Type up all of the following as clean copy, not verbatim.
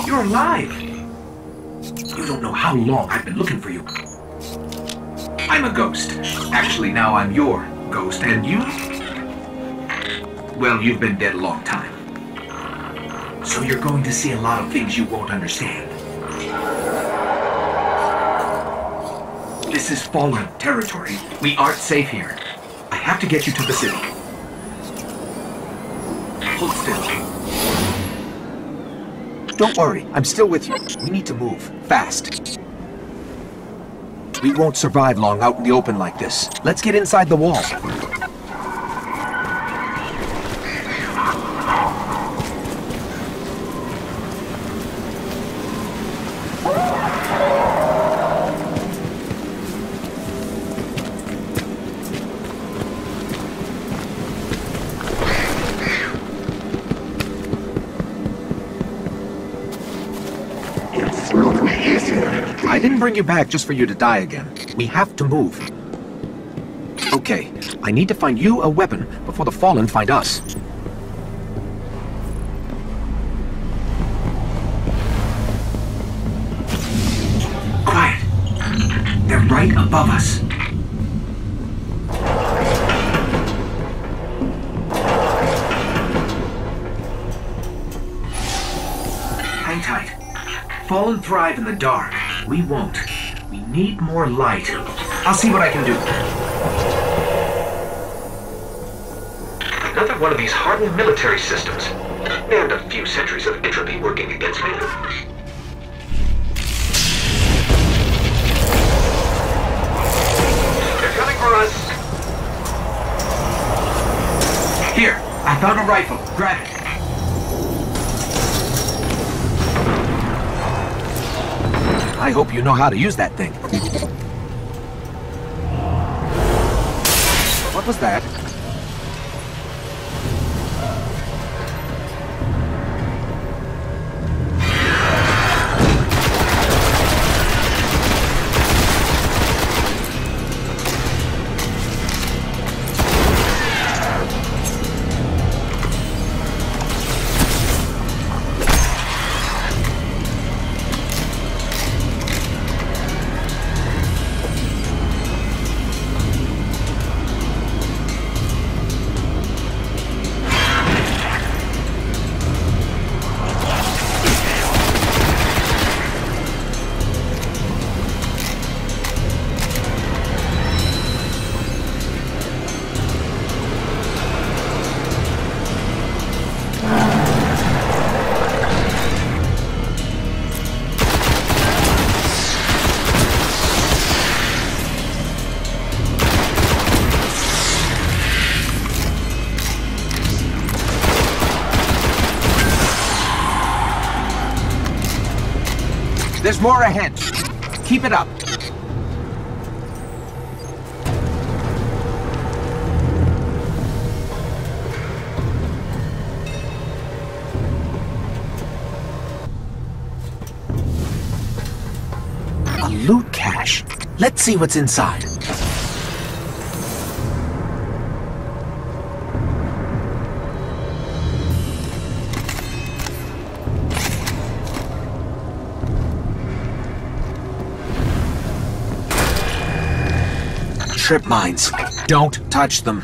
You're alive! You don't know how long I've been looking for you. I'm a ghost. Actually, now I'm your ghost, and you? Well, you've been dead a long time. So you're going to see a lot of things you won't understand. This is fallen territory. We aren't safe here. I have to get you to the city. Hold still. Don't worry, I'm still with you. We need to move, fast. We won't survive long out in the open like this. Let's get inside the wall. I didn't bring you back just for you to die again. We have to move. Okay, I need to find you a weapon before the Fallen find us. Quiet! They're right above us. Hang tight. Fallen thrive in the dark. We won't. We need more light. I'll see what I can do. Another one of these hardened military systems. And a few centuries of entropy working against me. They're coming for us. Here, I found a rifle. Grab it. I hope you know how to use that thing. What was that? There's more ahead. Keep it up. A loot cache. Let's see what's inside. Trip mines. Don't touch them.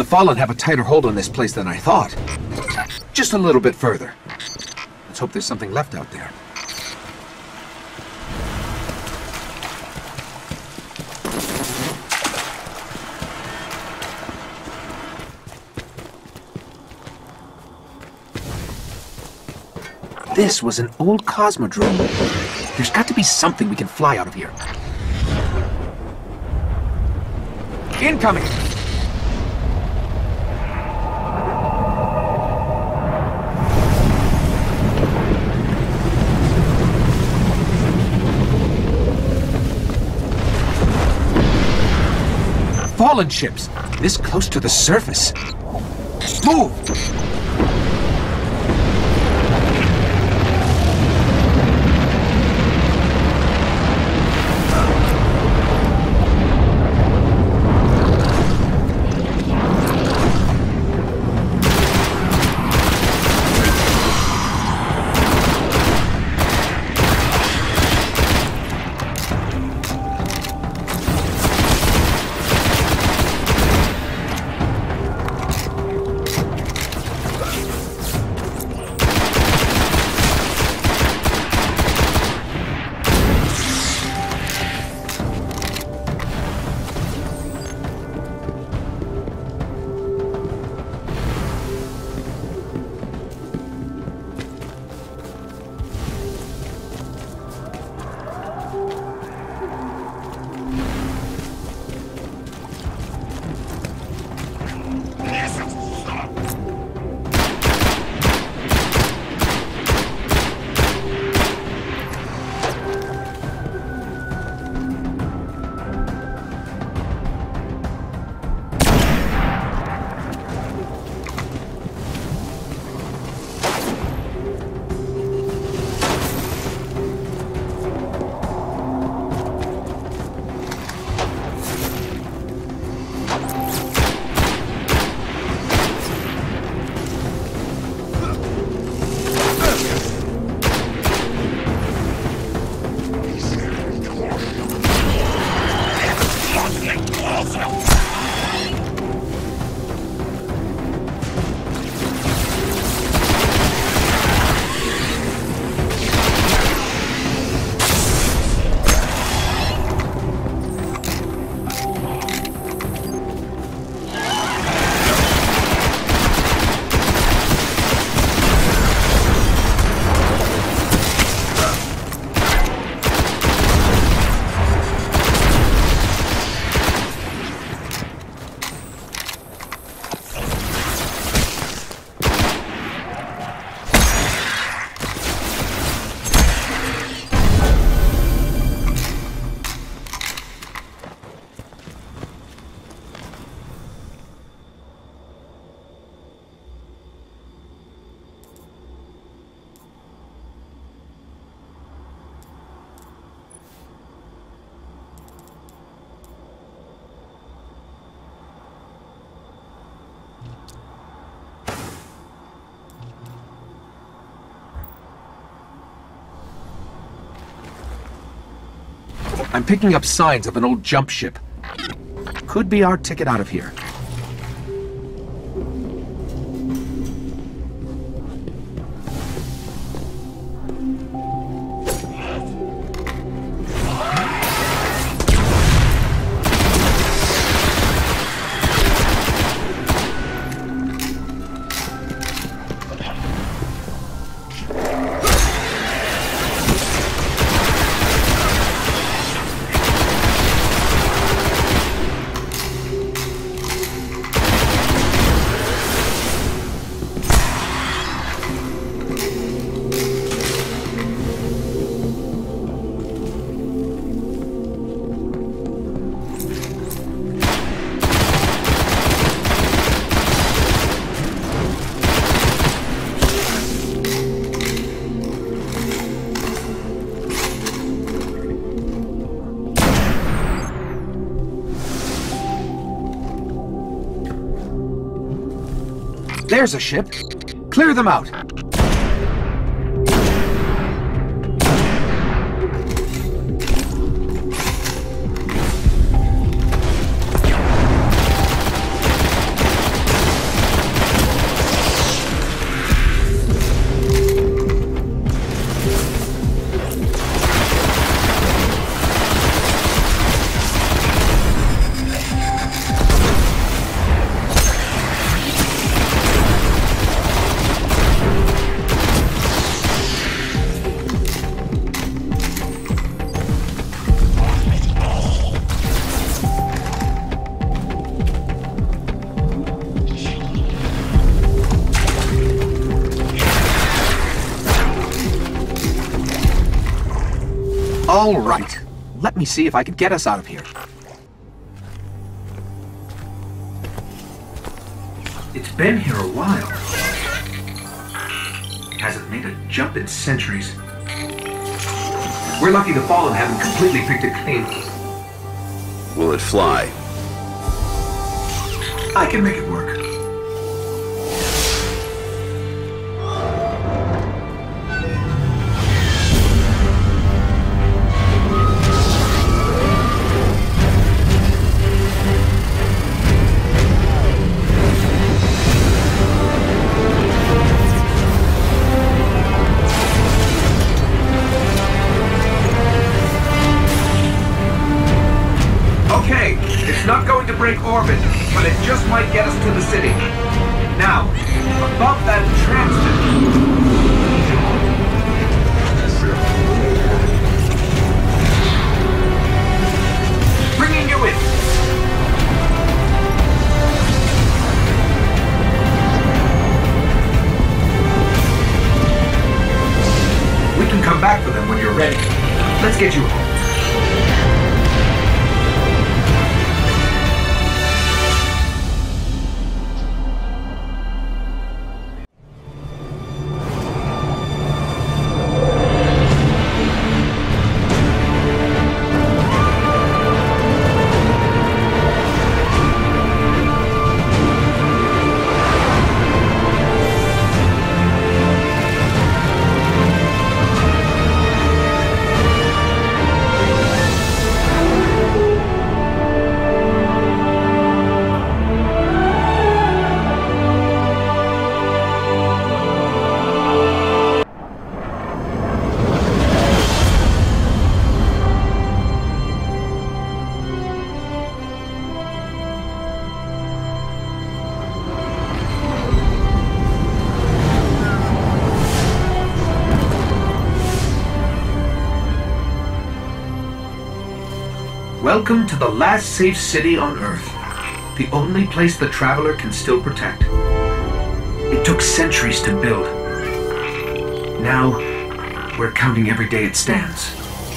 Fallen have a tighter hold on this place than I thought. Just a little bit further. Let's hope there's something left out there. This was an old Cosmodrome. There's got to be something we can fly out of here. Incoming! Fallen ships! This close to the surface! Move! I'm picking up signs of an old jump ship. Could be our ticket out of here. There's a ship. Clear them out. All right. Let me see if I can get us out of here. It's been here a while. Hasn't made a jump in centuries. We're lucky the Fallen haven't completely picked it clean. Will it fly? I can make it work. Okay, it's not going to break orbit, but it just might get us to the city. Now, above that transmitter. Bringing you in. We can come back for them when you're ready. Let's get you home. Welcome to the last safe city on Earth. The only place the Traveler can still protect. It took centuries to build. Now, we're counting every day it stands.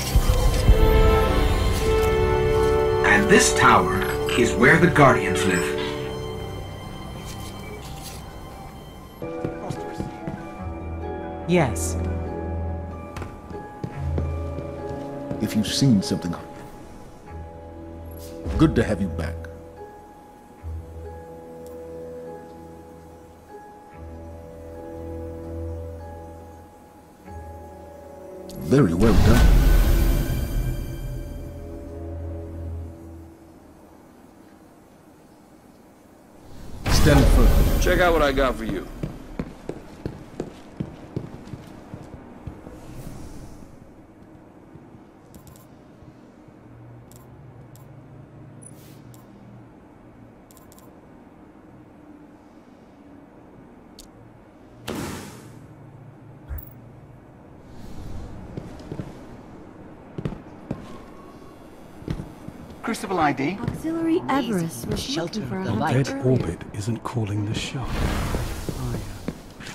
And this tower is where the Guardians live. Yes. If you've seen something, good to have you back. Very well done. Stand firm. Check out what I got for you. Crucible ID. Auxiliary Everest was Shelter looking for a the hub light. Dead earlier. orbit isn't calling the shot. Oh, yeah.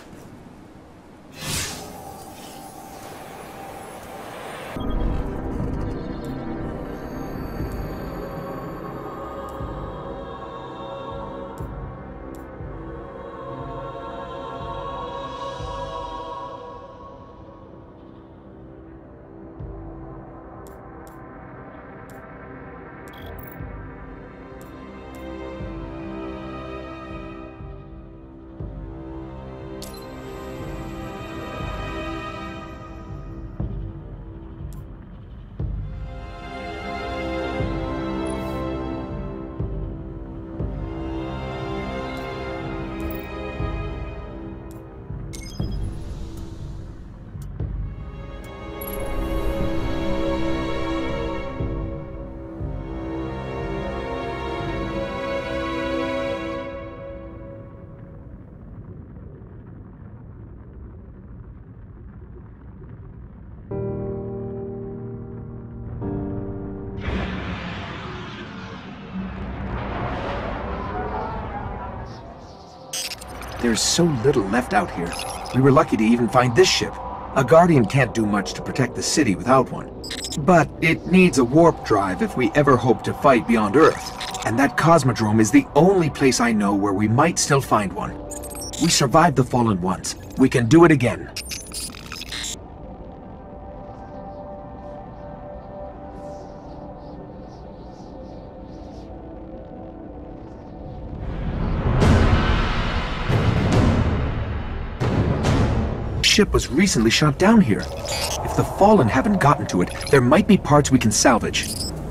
There's so little left out here. We were lucky to even find this ship. A Guardian can't do much to protect the city without one. But it needs a warp drive if we ever hope to fight beyond Earth. And that Cosmodrome is the only place I know where we might still find one. We survived the Fallen once. We can do it again. Ship was recently shot down here. If the Fallen haven't gotten to it, there might be parts we can salvage.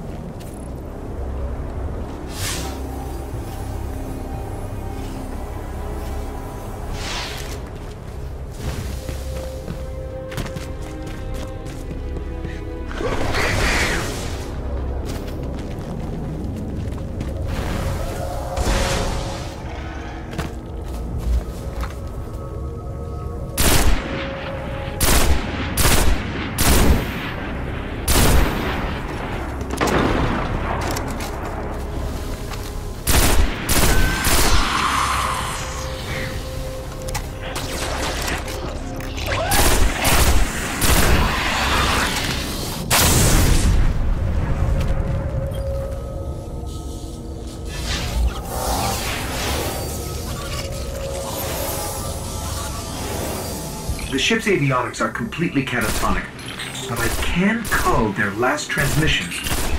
The ship's avionics are completely catatonic, but I can cull their last transmissions.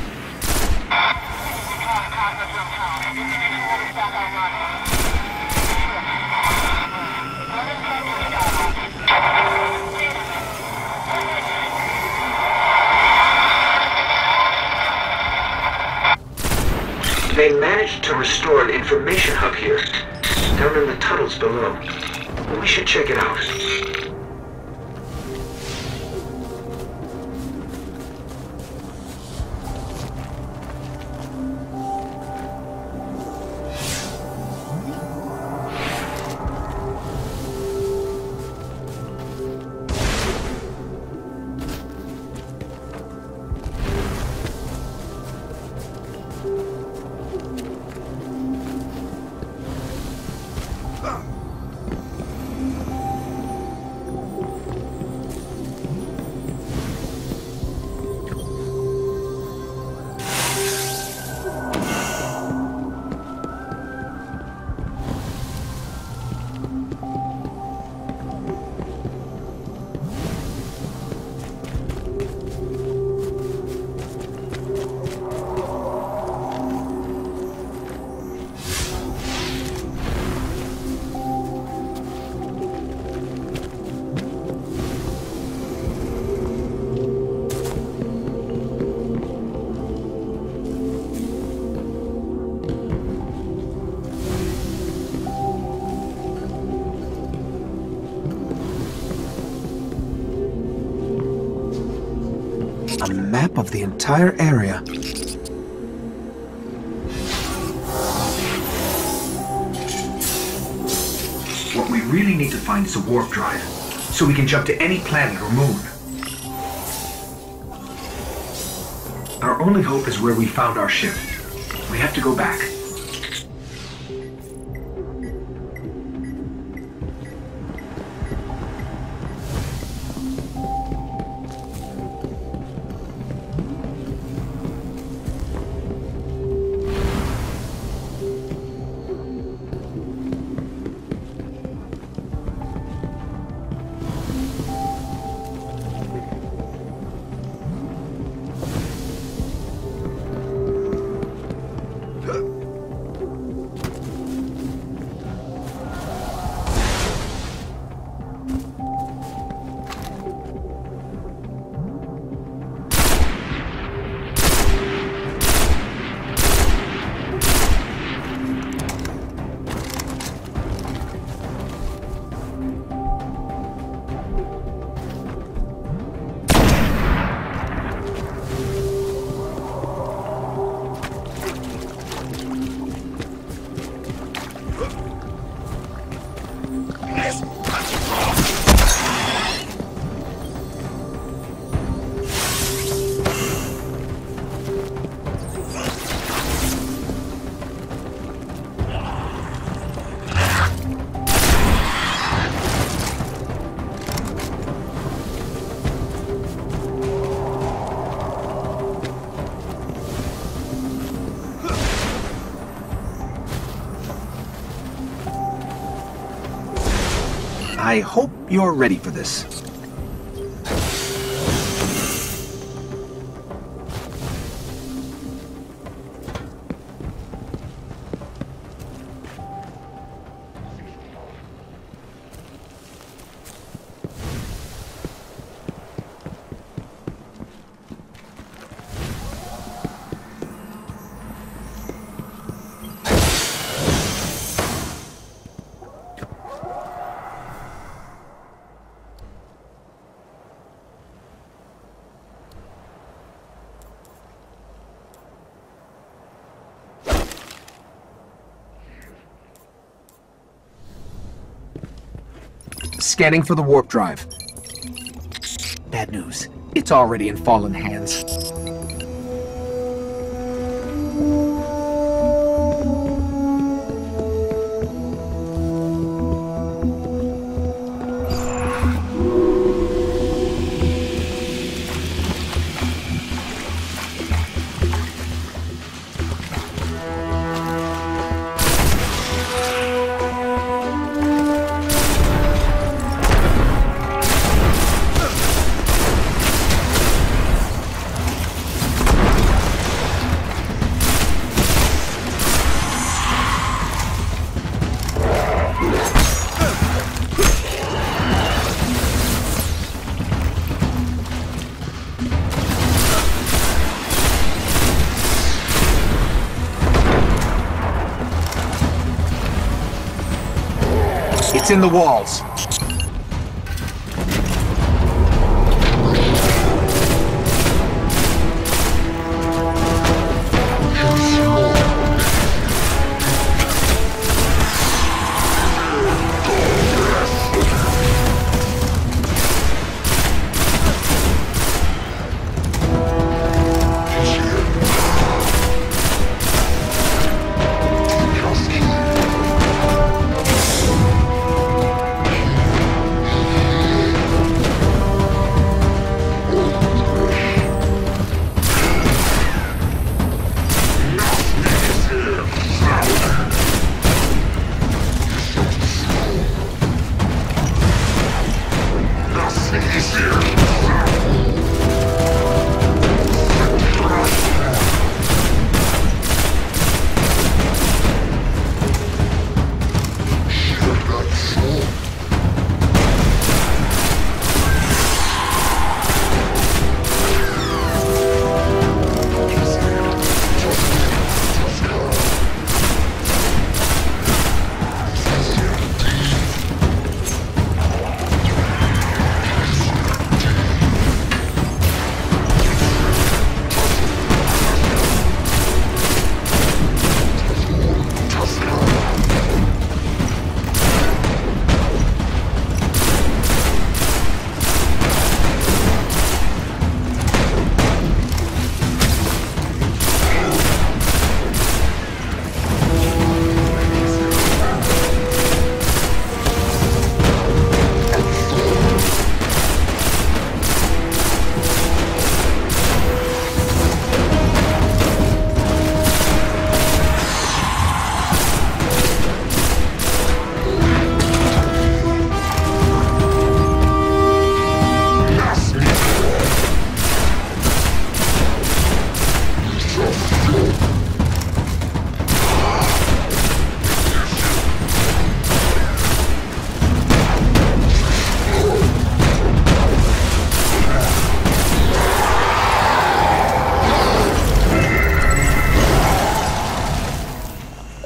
They managed to restore an information hub here, down in the tunnels below. We should check it out. A map of the entire area. What we really need to find is a warp drive, so we can jump to any planet or moon. Our only hope is where we found our ship. We have to go back. I hope you're ready for this. Scanning for the warp drive. Bad news. It's already in fallen hands. It's in the walls.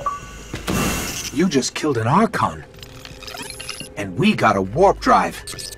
You just killed an Archon. And we got a warp drive.